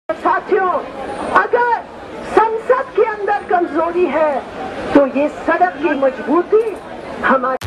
साथियों, अगर संसद के अंदर कमजोरी है तो ये सड़क की मजबूती हमारी